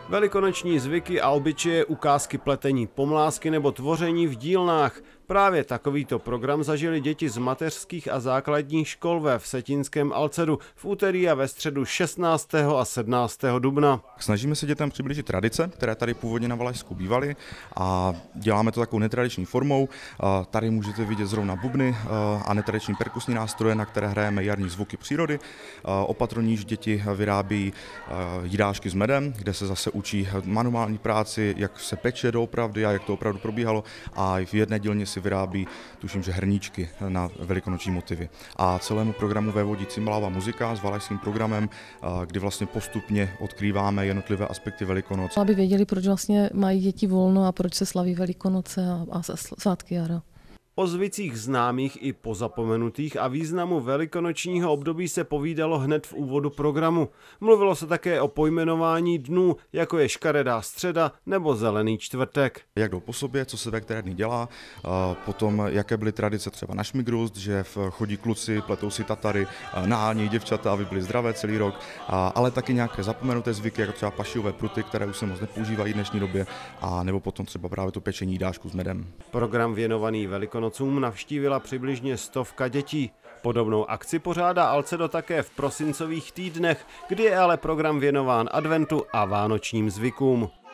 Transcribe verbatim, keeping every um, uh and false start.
Velikonoční zvyky a obyčeje, ukázky pletení pomlásky nebo tvoření v dílnách. Právě takovýto program zažili děti z mateřských a základních škol ve Vsetínském Alcedu v úterý a ve středu šestnáctého a sedmnáctého dubna. Snažíme se dětem přiblížit tradice, které tady původně na Valašsku bývaly, a děláme to takovou netradiční formou. Tady můžete vidět zrovna bubny a netradiční perkusní nástroje, na které hrajeme jarní zvuky přírody. Opatroníž děti vyrábí jídášky s medem, kde se zase učí manuální práci, jak se peče doopravdy a jak to opravdu probíhalo, a v jedné dílně si vyrábí, tuším, že hrníčky na velikonoční motivy. A celému programu vévodí cymbalová muzika s valašským programem, kdy vlastně postupně odkrýváme jednotlivé aspekty Velikonoc. Aby věděli, proč vlastně mají děti volno a proč se slaví Velikonoce a, a svátky jara. O zvicích známých i pozapomenutých a významu velikonočního období se povídalo hned v úvodu programu. Mluvilo se také o pojmenování dnů, jako je škaredá středa nebo zelený čtvrtek. Jak jdou po sobě, co se ve které dny dělá, potom jaké byly tradice třeba na Šmigrust, že chodí kluci, pletou si tatary, nahánějí děvčata, aby byly zdravé celý rok, ale taky nějaké zapomenuté zvyky, jako třeba pašijové pruty, které už se moc nepoužívají v dnešní době, a nebo potom třeba právě to pečení jídášku s medem. Program věnovaný Velikonoc navštívila přibližně stovka dětí. Podobnou akci pořádá Alcedo také v prosincových týdnech, kdy je ale program věnován adventu a vánočním zvykům.